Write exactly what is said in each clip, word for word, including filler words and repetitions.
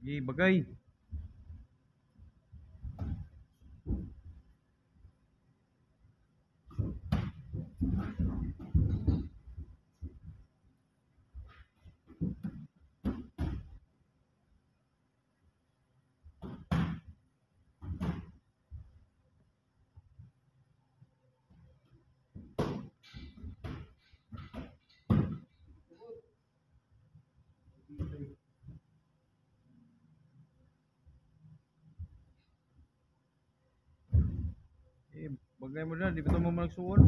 Ye bagay. Eh, bagay mo na, di ba ito mo magsuon?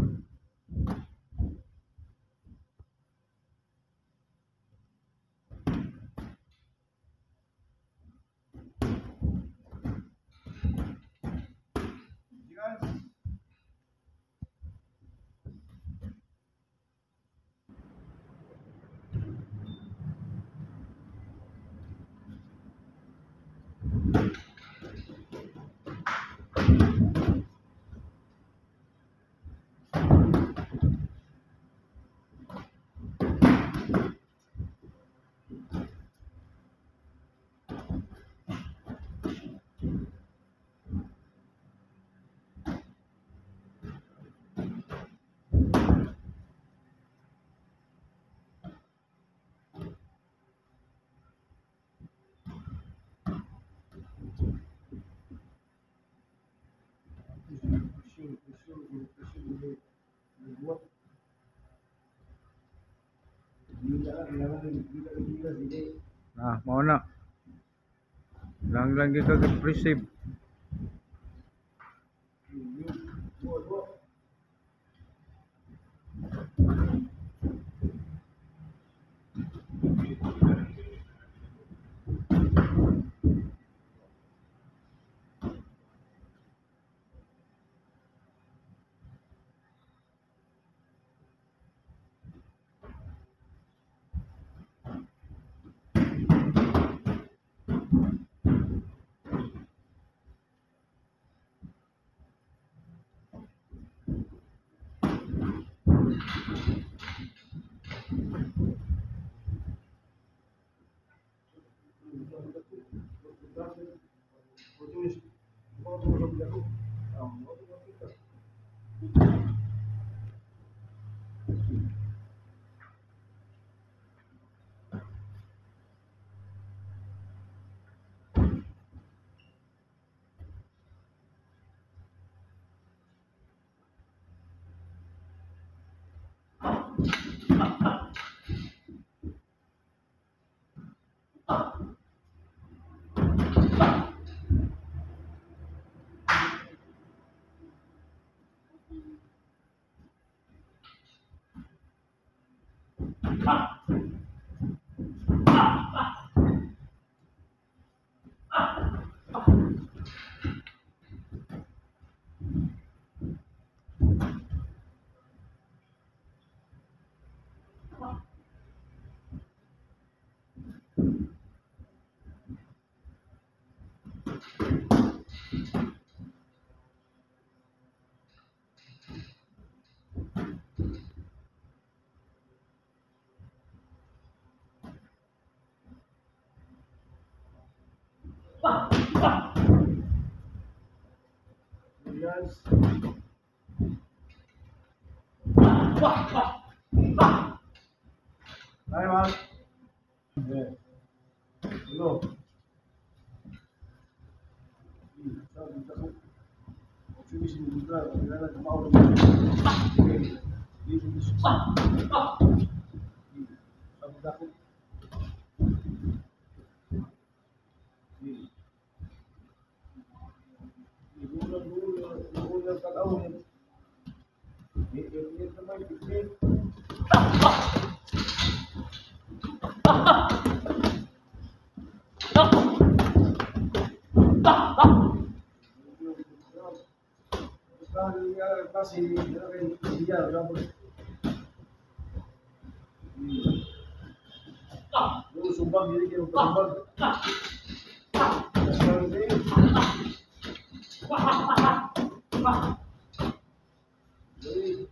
Nah, mau nak. Lang-lang kita ke presib. Guys. Hai mas. Hello. Kasih dia berapa? Lu sumbang diri kita sumbang. Jadi,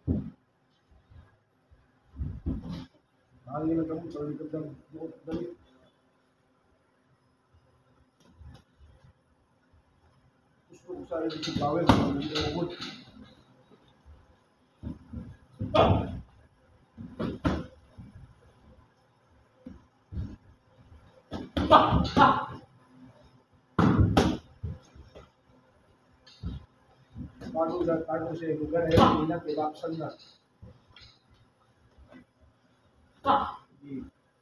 hari ini kamu selalu dikerjakan dari sa yung bawal, hindi ko umabot. Bago na, bago siya lugar, eh, inat, ilapsan na. Sige.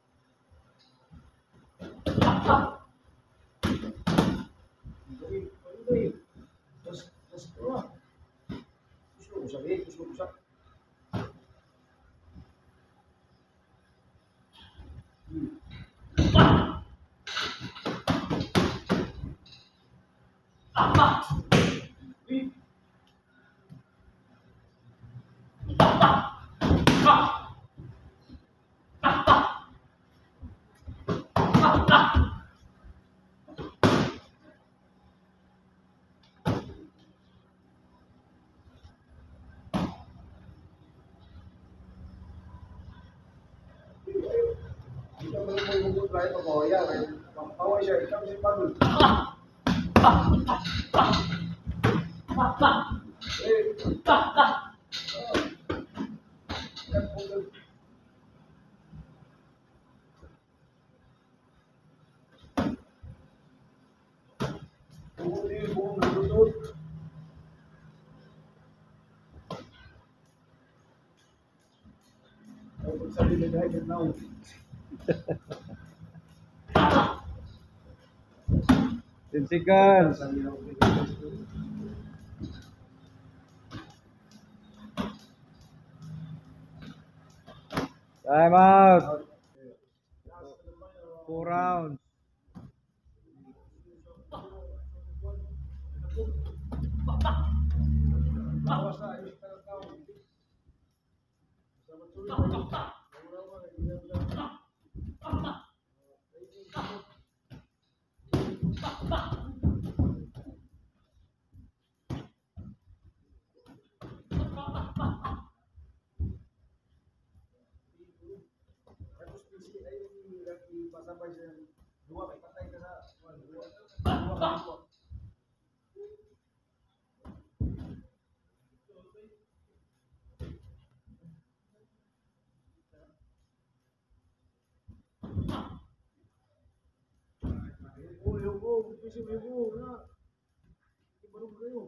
Sige, sige. Terus, terus keluar. Terus lu usah, eh, terus lu usah. Kita boleh mengumpul terakhir ke bawah ya, bawah siya, ikaw si Padul. Buong din, buong naglutot. Ay, pagsabi na dahil yan now. ten seconds. Time out. Four rounds. Bawas na, ayos ka ng tao. Sa matulog kayo. Tapos P C ay pasabay sa dua, may patay ka sa dua. Dua ka dua. Oh, yung oh, P C yung oh, na. Ibarog kayo.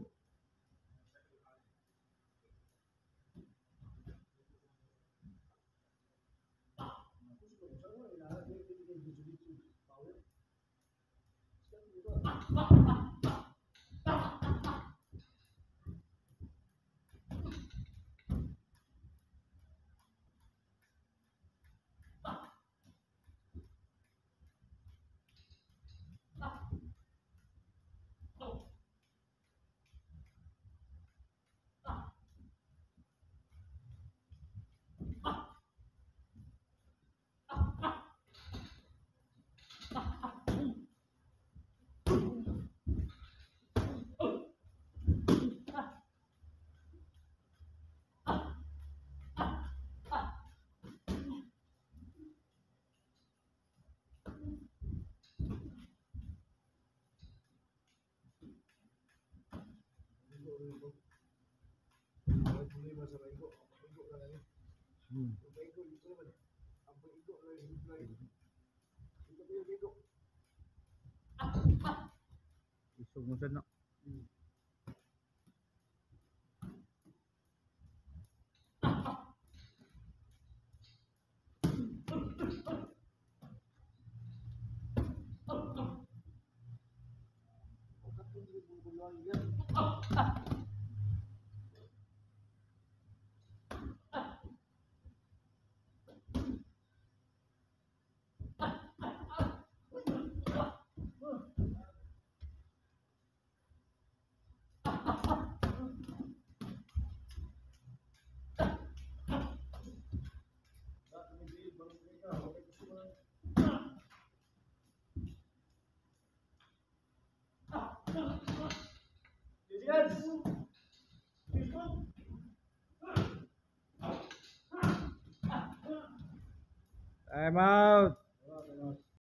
Isog mo sad na. Time out.